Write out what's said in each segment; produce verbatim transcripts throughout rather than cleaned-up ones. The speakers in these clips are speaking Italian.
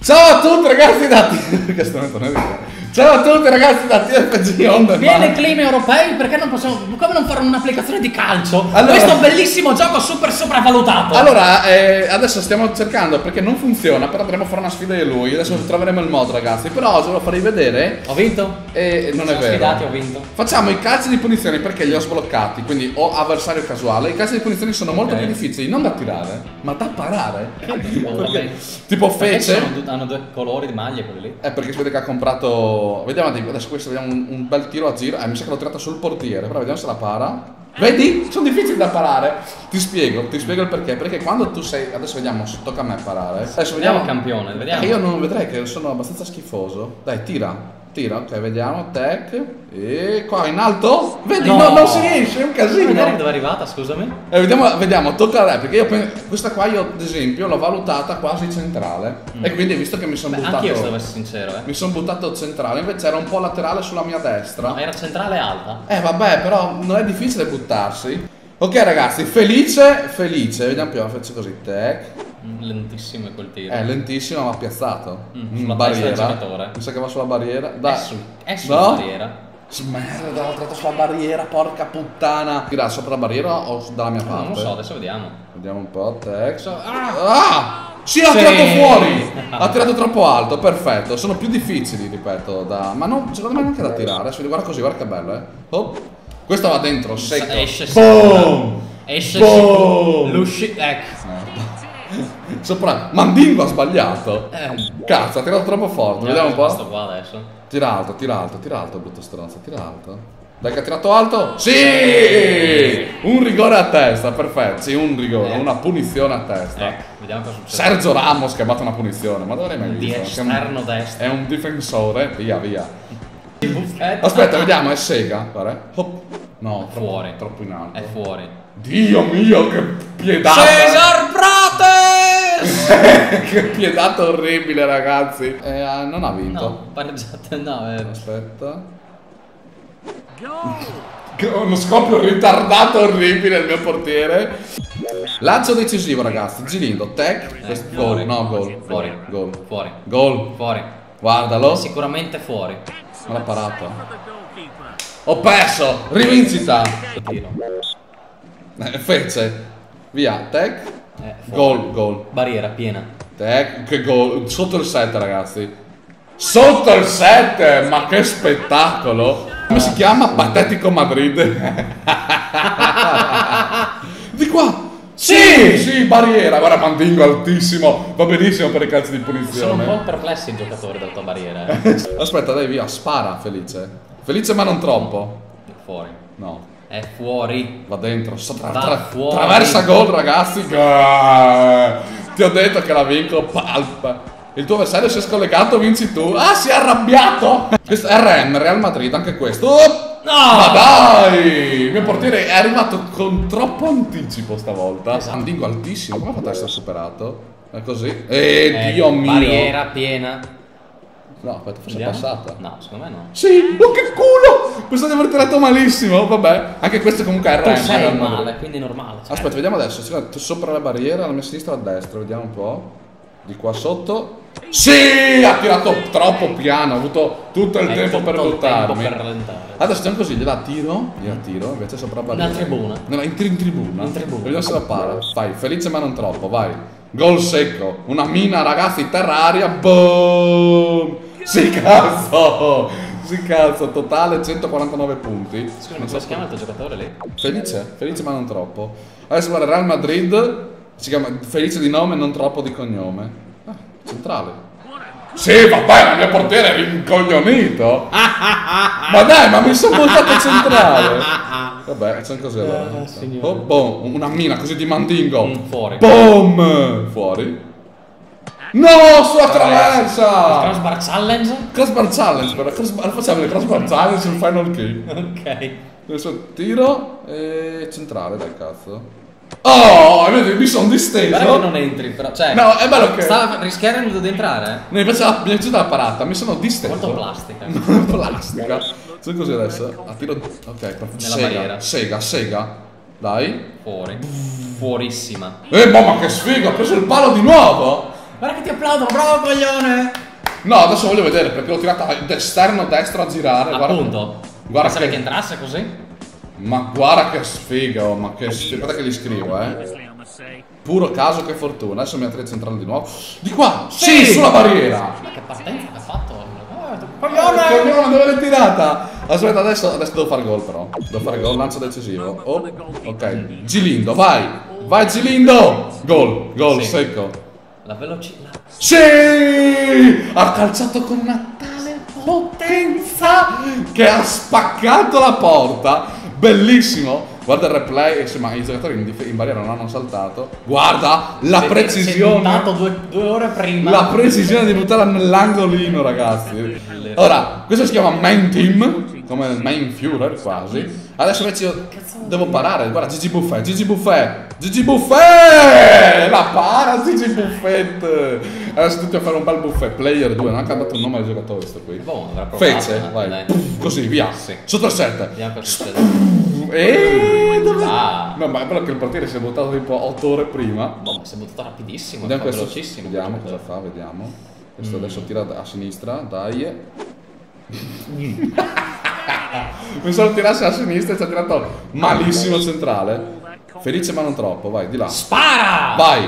Ciao a tutti ragazzi da che strumento non è Ciao a tutti ragazzi da T F G On. Viene clima europei, perché non possiamo. Come non fare un'applicazione di calcio? Allora, questo bellissimo gioco super sopravvalutato. Allora, eh, adesso stiamo cercando perché non funziona, però dovremmo fare una sfida di lui. Adesso troveremo il modo, ragazzi. Però se lo farei vedere. Ho vinto? E non è vero. Sfidati, ho vinto. Facciamo i calci di punizione perché li ho sbloccati, quindi ho avversario casuale. I calci di punizione sono okay. molto più difficili, non da tirare, ma da parare. Perché, tipo fece. Hanno, hanno due colori di maglie quelli lì. Eh, perché si vede che ha comprato. Vediamo adesso questo, vediamo un, un bel tiro a giro. Eh, mi sa che l'ho tirato sul portiere, però vediamo se la para. Vedi? Sono difficili da parare. Ti spiego, ti spiego il perché. Perché quando tu sei. Adesso vediamo, tocca a me parare. Adesso vediamo il campione, vediamo. Eh, io non vedrei che sono abbastanza schifoso. Dai, tira. Tira, ok, vediamo. Tech. E qua in alto. Vedi, no. no, non si riesce, è un casino. Vedere dove è arrivata, scusami. Eh, vediamo, vediamo, tocca a lei. Perché io questa qua io, ad esempio, l'ho valutata quasi centrale. Mm. E quindi visto che mi sono buttato. Anch'io, se devo essere sincero, eh. Mi sono buttato centrale, invece era un po' laterale sulla mia destra. No, era centrale alta. Eh vabbè, però non è difficile buttarsi. Ok ragazzi, felice, felice. Vediamo più, faccio così, tech. Lentissimo quel tiro. È lentissimo ma piazzato. Mm, sulla barriera. Mi sa che va sulla barriera. Dai. È, su, è sulla no? barriera. Merda, l'ho tirato sulla barriera, porca puttana. Tira sopra la barriera o dalla mia parte? Non lo so, adesso vediamo. Vediamo un po', tech. Ah! ah! Sì, ha sì. tirato fuori! Ha tirato troppo alto, perfetto. Sono più difficili, ripeto, da. Ma non, secondo me neanche da tirare. Adesso guarda così, guarda che bello, eh. Oh. Questo va dentro, secco. Esce Boom! Esce Boom! L'usci. Ecco. Sopra. Mandingo ha sbagliato. Eh. Cazzo, ha tirato troppo forte. No, vediamo un po'. Questo qua adesso. Tira alto, tira alto, tira alto, brutto stronzo, tira alto. Dai che ha tirato alto. Sì! Un rigore a testa, perfetto. Sì, un rigore, eh. una punizione a testa. Ecco, vediamo cosa succede. Sergio Ramos che ha fatto una punizione, ma dovrei mai visto. Di esterno destro. È un difensore, via via. Aspetta, vediamo, è Sega, guarda. Hop. No, fuori. Troppo in alto. È fuori. Dio mio, che piedata! Cesar Prates! Che piedata orribile, ragazzi. Eh, non ha vinto. No, pareggiate, no, eh. Aspetta. Uno scoppio ritardato orribile il mio portiere. Lancio decisivo, ragazzi. Gilindo, tech. Eh, gol, no, gol. Fuori. Gol. Fuori. Gol. Fuori. Guardalo. Sicuramente fuori. Non l'ha parato. Ho perso. Rivincita. Tiro. Eh, fece. Via, tech. Eh, gol, gol. Barriera piena. Tech, che gol. Sotto il sette, ragazzi. Sotto il sette, ma che spettacolo. Come si chiama? Patetico Madrid. Di qua. Sì, sì, barriera. Guarda, Mandingo altissimo. Va benissimo per i calci di punizione. Sono un po' perplessi i giocatori della tua barriera. Eh. Aspetta, dai, via. Spara, Felice. Felice, ma non troppo. Fuori. No. È fuori. Va dentro. Tra, Va tra, fuori. Traversa gol, ragazzi. Gah. Ti ho detto che la vinco. Palpa. Il tuo avversario si è scollegato, vinci tu. Ah, si è arrabbiato. Questo è R M, Real Madrid, anche questo. Oh, no! Ma dai! Il mio portiere è arrivato con troppo anticipo stavolta. Esatto. Mandingo altissimo. Come ha fatto a essere superato? È così. Eh, eh, Dio mio. Barriera piena. No, aspetta, forse Vediamo? è passata. No, secondo me no. Sì, oh che culo! Questo di aver tirato malissimo, vabbè. Anche questo comunque è R M. Tu sei male, quindi è normale. Cioè. Aspetta, vediamo adesso. Sopra la barriera, alla mia sinistra e a destra. Vediamo un po'. Di qua sotto. Sì, ha tirato troppo piano, ha avuto tutto il Hai tempo tutto per il buttarmi. tempo per rallentare. Adesso stiamo così, gliela tiro, gliela tiro, invece sopra la barriera. In tribuna. No, in, in tribuna. In tribuna. Vediamo se la para. Vai, felice ma non troppo, vai. Gol secco, una mina ragazzi, terra-aria, boom! Sì cazzo! Sì cazzo, totale centoquarantanove punti. Scusa, come si chiama il tuo giocatore lì? Felice, felice ma non troppo. Adesso guarda, Real Madrid, si chiama Felice di nome, non troppo di cognome. Ah, centrale. Sì, vabbè, il mio portiere è rincoglionito. Ma dai, ma mi sono buttato centrale. Vabbè, c'è così allora. Uh, oh, boom, una mina così di Mandingo. Mm, fuori. Boom! Fuori. No, sulla traversa! Crossbar challenge? Crossbar challenge, però crossbar, facciamo il crossbar challenge sul final kill. Ok. Adesso tiro e centrale, dai cazzo. Oh, vedi, mi sono disteso. Guarda che non entri, però. Cioè, no, è bello che. Stava rischiando di entrare? No, invece la, mi è piaciuta la parata, mi sono disteso. Molto plastica. Plastica. Sono così adesso. A tiro. Ok, nella sega, barriera. Sega, sega. Dai. Fuori. Fuorissima. Eh, boh, ma che sfiga, ha preso il palo di nuovo. Guarda che ti applaudono, bravo coglione! No, adesso voglio vedere perché l'ho tirata d'esterno destro a girare. Appunto. Guarda Pensare che... che entrasse così? Ma guarda che sfiga, oh, ma che sfiga. Aspetta che gli scrivo, eh. Puro caso che fortuna. Adesso mi attrezzo centrale di nuovo. Di qua! Sì, Sì! sulla barriera! Ma che partenza che ha fatto? Coglione! Coglione, dove l'hai tirata? Aspetta, adesso, adesso devo fare gol però. Devo fare gol, lancio decisivo. Oh, ok. Gilindo, vai! Vai Gilindo! Gol, gol, Sì. secco. La velocità. Sì! Ha calciato con una tale potenza che ha spaccato la porta. Bellissimo. Guarda il replay, e se- ma i giocatori in, dif- in barriera non hanno saltato. Guarda la Si è precisione. buttato due, due ore prima. La precisione di buttarla nell'angolino, ragazzi. Ora, questo si chiama main team, come il main Führer quasi. Adesso invece io devo parare. Guarda, Gigi Buffet, Gigi Buffet, Gigi Buffet! La para Gigi Buffet! Adesso tutti a fare un bel buffet. Player due, non ha cambiato il nome del giocatore questo qui. Boh, avrà provato, Fece, eh, vai. dai. Puff, così, via. Sì. Sotto il set. Vediamo cosa succede. E dove... Ah. No, ma è bello che il portiere si è buttato tipo otto ore prima. Boh, ma si è buttato rapidissimo, Vediamo fa questo. velocissimo. Vediamo cosa fa, vediamo. Questo adesso tira a sinistra, dai. Pensavo tirasse a sinistra e ci ha tirato malissimo centrale. Felice ma non troppo, vai, di là. Spara! Vai!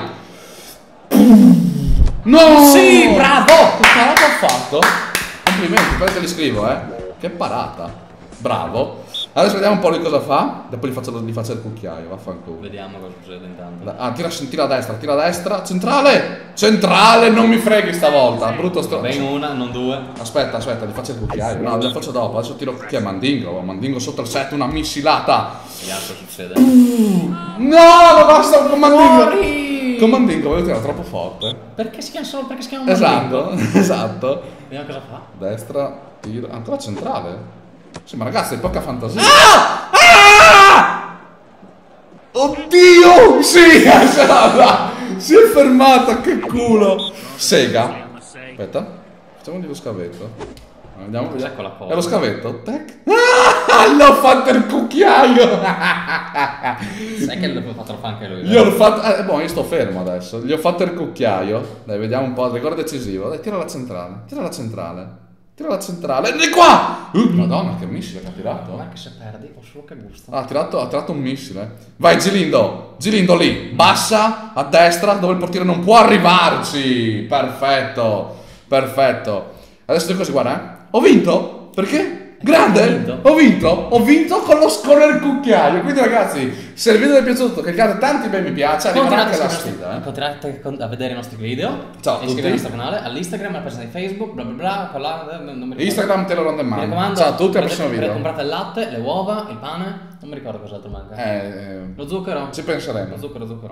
No! Sì, bravo! Che parata ha fatto? Complimenti, poi te li scrivo, eh. Che parata. Bravo. Adesso vediamo un po' di cosa fa. Dopo gli faccio, gli faccio il cucchiaio, vaffanculo. Vediamo cosa succede intanto. Ah, tira, tira a destra, tira a destra. Centrale! Centrale, non mi freghi stavolta. Brutto stro... Ben una, non due. Aspetta, aspetta, gli faccio il cucchiaio. No, lo faccio dopo. Adesso tiro chi è Mandingo. Mandingo sotto il set, una missilata. Vediamo cosa succede. No, non basta con Mandingo. Muori! Con Mandingo voglio tirare troppo forte. Perché si chiama solo perché si chiama Esatto, Mandingo? esatto. Vediamo cosa fa. Destra, tiro. Ancora centrale? Sì, ma ragazzi, hai poca fantasia. Ah! Ah! Oddio! Sì, si è fermata, che culo! Sega. Aspetta, facciamogli lo scavetto. Vediamo, Cos'è quella cosa? È lo scavetto? Tac. Ah, l'ho fatto il cucchiaio! Sai che l'ho fatto fa anche lui. Gli ho fatto. Eh, boh, io sto fermo adesso. Gli ho fatto il cucchiaio. Dai, vediamo un po'. Ricordo decisivo. Dai, tira la centrale. Tira la centrale. Tira la centrale. Di qua! Uh, Madonna, che missile che ha tirato. Guarda che se perdi, ho solo che gusto. Ah, ha tirato, ha tirato un missile. Vai, Gilindo. Gilindo lì. Bassa, a destra, dove il portiere non può arrivarci. Perfetto. Perfetto. Adesso dico così, guarda, eh. Ho vinto? Perché? Grande! Hai vinto? Ho vinto! Ho vinto con lo scorrere cucchiaio. Quindi ragazzi, se il video vi è piaciuto, cliccate tanti bei mi piace, arriverà anche la sfida, eh. Continuate a vedere i nostri video. Ciao a iscrivetevi tutti. al nostro canale, all'Instagram, alla pagina di Facebook, bla bla bla, con la, non mi ricordo. Instagram te lo rende Mi mano. raccomando, Ciao a tutti, al prendete- prossimo video. Comprate il latte, le uova, il pane, non mi ricordo cos'altro manca. Eh, eh, Lo zucchero? ci penseremo. Lo zucchero, zucchero.